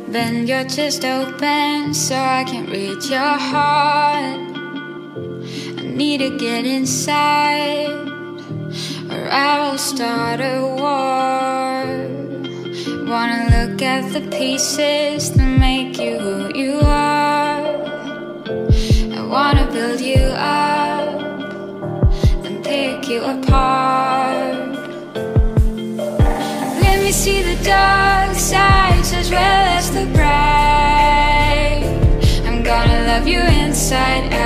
Bend your chest open so I can read your heart. I need to get inside, or I will start a war. Wanna look at the pieces that make you who you are. I wanna build you up, then pick you apart. Let me see the dark sides as well as the bright. I'm gonna love you inside out.